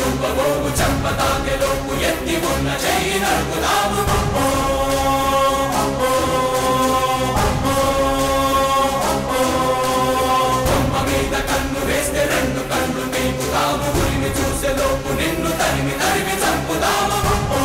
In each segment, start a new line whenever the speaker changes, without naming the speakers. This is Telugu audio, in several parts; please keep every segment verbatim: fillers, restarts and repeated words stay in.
చూపబోవు చంపతాకెలోపు ఎత్తి ఉన్న చెయ్యి నరుకుదాము కొమ్మ మీద కన్ను వేస్తే రెండు కన్ను పీకుతాము ఉరిమి చూసేలోపు నిన్ను తరిమి తరిమి చంపుదాము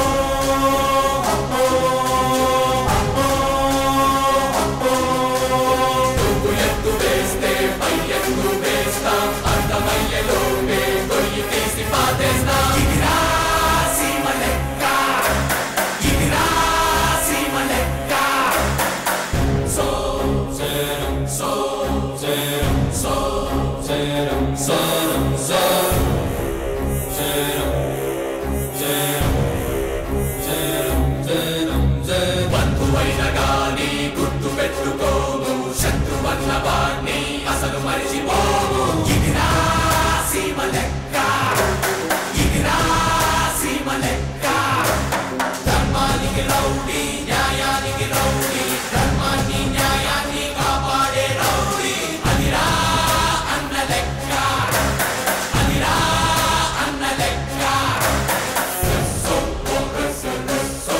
నువ్వు ఎత్తు వేస్తే పై ఎత్తు వేస్తా అర్థమయ్యేలోపే కొయ్యి తీసి పాతేస్తా ఇదిరా సీమ లెక్క ఇదిరా సీమ లెక్క సో జరం సో జరం సో జరం సరం సరం జరం జరం జరం జరం జరం బంధువైన గాని గుర్తు పెట్టుకోము శత్రువన్న వాణ్ణి అసలు మరిచిపోము ఇదిరా సీమ లెక్క ఇదిరా సీమ లెక్క ధర్మానికి రౌడీ న్యాయానికి రౌడీ ధర్మాన్ని న్యాయాన్ని కాపాడే రౌడీ అదిరా అన్న లెక్క అదిరా అన్న లెక్క సో సో సో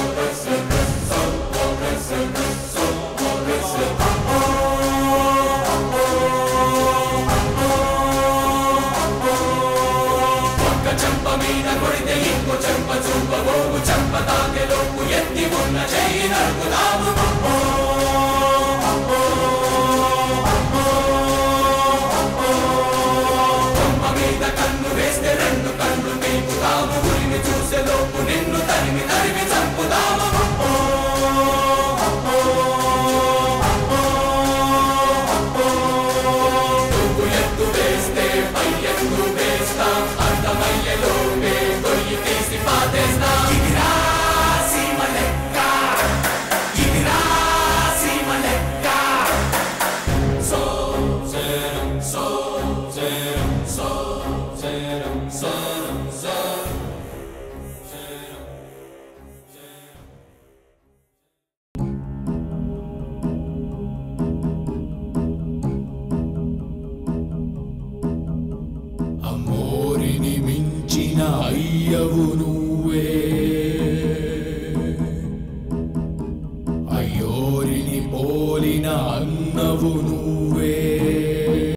ఒక్క చెంప మీద కొడితే ఇంకో చెంప చూపబోవు చంపతాకెలోపు ఎత్తి ఉన్న చెయ్యి నరుకుదాము కొమ్మ మీద కన్ను వేస్తే రెండు కన్ను పీకుతాము ఉరిమి చూసేలోపు నిన్ను తరిమి తరిమి చంపుదాము నువ్వు ఎత్తు వేస్తే పై ఎత్తు వేస్తా అర్థమయ్యేలోపే కొయ్యి తీసి పాతేస్తా ఇదిరా సీమ లెక్క ఇదిరా సీమ లెక్క సో జరం సో జరం సో జరం సరం సరం జరం అమ్మోరిని మించిన అయ్యవు నువ్వే అయ్యోరిని పోలిన అన్నవు నువ్వే